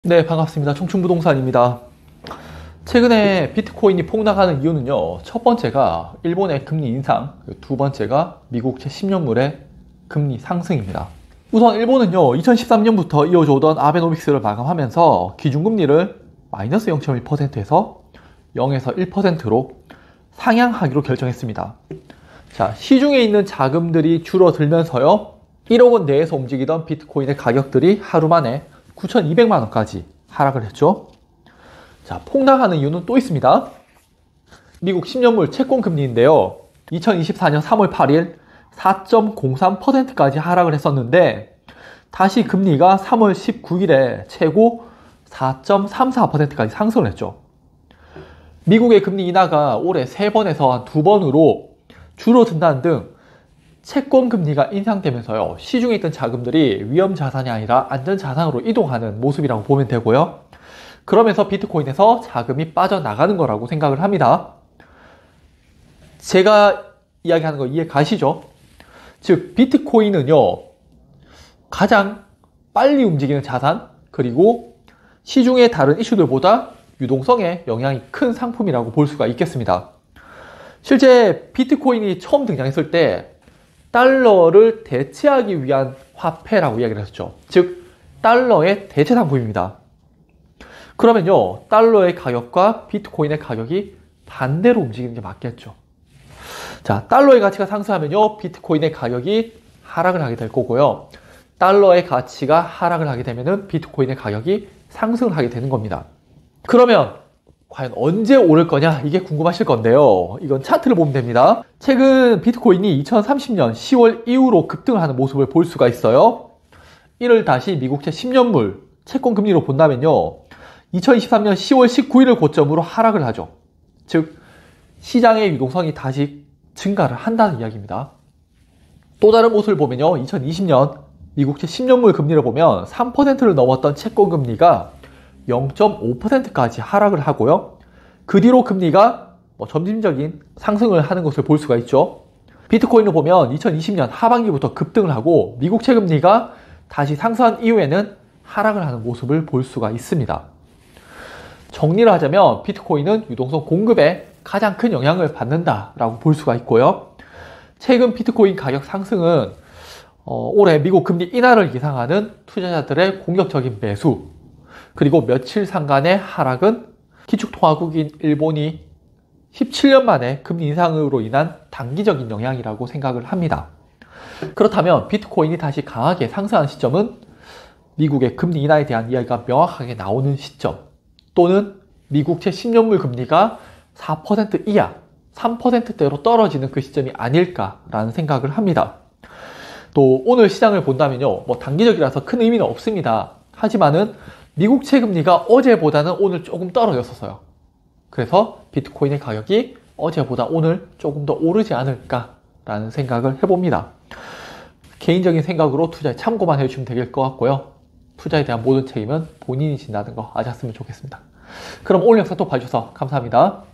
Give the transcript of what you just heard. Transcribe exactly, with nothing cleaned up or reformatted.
네, 반갑습니다. 청춘부동산입니다. 최근에 비트코인이 폭락하는 이유는요, 첫 번째가 일본의 금리 인상, 두 번째가 미국채 십 년물의 금리 상승입니다. 우선 일본은요, 이천십삼 년부터 이어져 오던 아베노믹스를 마감하면서 기준금리를 마이너스 영 점 일 퍼센트에서 영에서 일 퍼센트로 상향하기로 결정했습니다. 자, 시중에 있는 자금들이 줄어들면서요, 일억 원 내에서 움직이던 비트코인의 가격들이 하루 만에 구천이백만 원까지 하락을 했죠. 자, 폭락하는 이유는 또 있습니다. 미국 십 년물 채권 금리인데요. 이천이십사 년 삼월 팔일 사 점 공삼 퍼센트까지 하락을 했었는데 다시 금리가 삼월 십구일에 최고 사 점 삼사 퍼센트까지 상승을 했죠. 미국의 금리 인하가 올해 세 번에서 한 두 번으로 줄어든다는 등 채권 금리가 인상되면서요, 시중에 있던 자금들이 위험 자산이 아니라 안전 자산으로 이동하는 모습이라고 보면 되고요. 그러면서 비트코인에서 자금이 빠져나가는 거라고 생각을 합니다. 제가 이야기하는 거 이해 가시죠? 즉, 비트코인은요, 가장 빨리 움직이는 자산, 그리고 시중의 다른 이슈들보다 유동성에 영향이 큰 상품이라고 볼 수가 있겠습니다. 실제 비트코인이 처음 등장했을 때 달러를 대체하기 위한 화폐라고 이야기를 했었죠. 즉, 달러의 대체 상품입니다. 그러면요, 달러의 가격과 비트코인의 가격이 반대로 움직이는 게 맞겠죠. 자, 달러의 가치가 상승하면요, 비트코인의 가격이 하락을 하게 될 거고요. 달러의 가치가 하락을 하게 되면은 비트코인의 가격이 상승을 하게 되는 겁니다. 그러면 과연 언제 오를 거냐? 이게 궁금하실 건데요. 이건 차트를 보면 됩니다. 최근 비트코인이 이천삼십 년 시월 이후로 급등을 하는 모습을 볼 수가 있어요. 이를 다시 미국채 십 년물 채권 금리로 본다면요, 이천이십삼 년 시월 십구일을 고점으로 하락을 하죠. 즉, 시장의 유동성이 다시 증가를 한다는 이야기입니다. 또 다른 모습을 보면요, 이천이십 년 미국채 십 년물 금리를 보면 삼 퍼센트를 넘었던 채권 금리가 영 점 오 퍼센트까지 하락을 하고요. 그 뒤로 금리가 뭐 점진적인 상승을 하는 것을 볼 수가 있죠. 비트코인을 보면 이천이십 년 하반기부터 급등을 하고 미국채 금리가 다시 상승한 이후에는 하락을 하는 모습을 볼 수가 있습니다. 정리를 하자면 비트코인은 유동성 공급에 가장 큰 영향을 받는다라고 볼 수가 있고요. 최근 비트코인 가격 상승은 어, 올해 미국 금리 인하를 예상하는 투자자들의 공격적인 매수, 그리고 며칠 상간의 하락은 기축통화국인 일본이 십칠 년 만에 금리 인상으로 인한 단기적인 영향이라고 생각을 합니다. 그렇다면 비트코인이 다시 강하게 상승한 시점은 미국의 금리 인하에 대한 이야기가 명확하게 나오는 시점, 또는 미국채 십 년물 금리가 사 퍼센트 이하, 삼 퍼센트대로 떨어지는 그 시점이 아닐까라는 생각을 합니다. 또 오늘 시장을 본다면요, 뭐 단기적이라서 큰 의미는 없습니다. 하지만은 미국채 금리가 어제보다는 오늘 조금 떨어졌었어요. 그래서 비트코인의 가격이 어제보다 오늘 조금 더 오르지 않을까라는 생각을 해봅니다. 개인적인 생각으로 투자에 참고만 해주시면 될 것 같고요. 투자에 대한 모든 책임은 본인이 진다는 거 아셨으면 좋겠습니다. 그럼 오늘 영상 또 봐주셔서 감사합니다.